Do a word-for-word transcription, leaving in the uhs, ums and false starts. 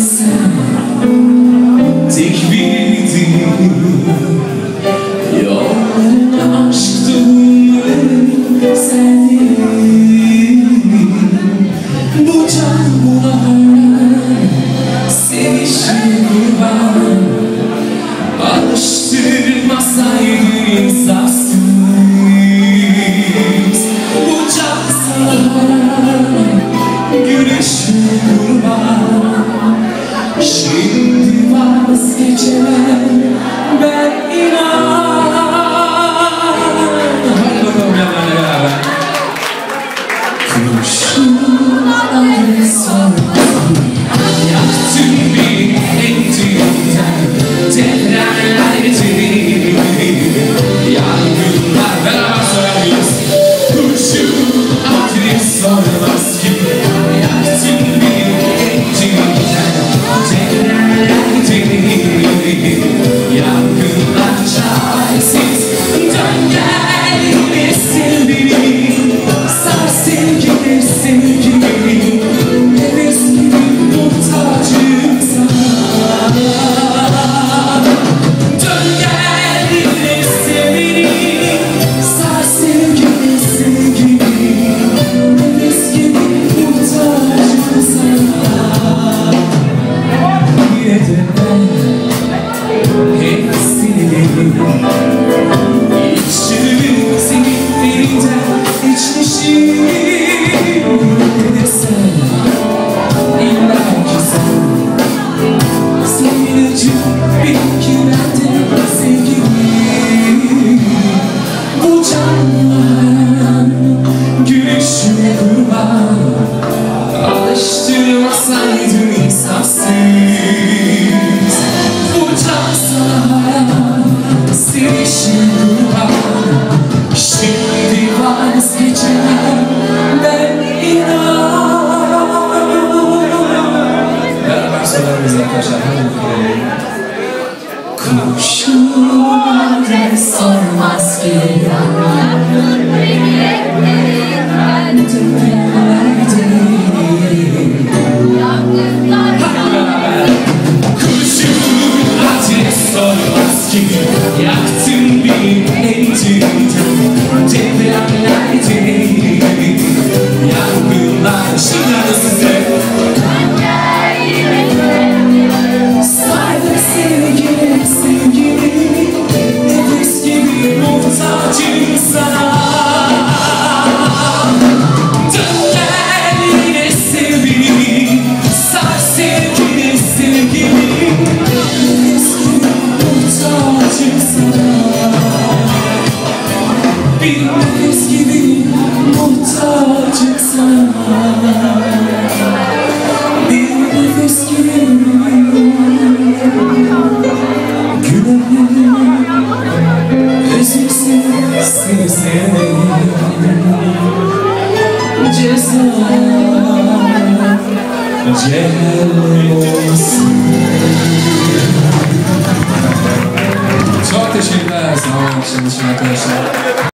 sen tek bildin. Yollarına aşk dolu sendin. Bu can buna sevişim kurban. Alıştırmasaydın insafsız. Bu can sana gülüşüm kurban. Şimdi vazgeçemem ben inan. Hadi bakalım yanlarına beraber. Kurşun adres sormadım. Yaktın bir endüden depremlerdi. Yangınlar beraber sorarız. Kurşun adres sormaz ki. Yaktın bir endüden depremlerdi. Yangınlar çaresiz. Dön gel yine sevgili. Sar sevgili sevgili. Nefes gibi muhtacım sana. Dön gel yine sevgili. Sar sevgili sevgili. Nefes gibi muhtacım sana. Yine de ben hep seni İçimi seninlerinden içmişim. Ne de sen illa ki sen senin acın benimki bende sevgilim. Bu canlıların gülüşüm kurban. Alıştırmasaydın insafsız. Bu can sana sevişim kurban. Şimdi vazgeçemem ben inan. Beraber söyler miyiz arkadaşlar? Kurşun adres sormaz ki. Yaktın bir endüden depremlerdi. Yangınlar şimdi size. Sardı sevgili sevgili. Nefes gibi muhtacım sana. Dön gel yine sevgili. Sar sevgili sevgili. Nefes gibi muhtacım sana. Bir nefes gibi muhtacım sana. Bir nefes gibi gülerim. Özümsün seni sevmeyin. Ceza cehel olsun. Çok teşekkürler. Sağ olun arkadaşlar.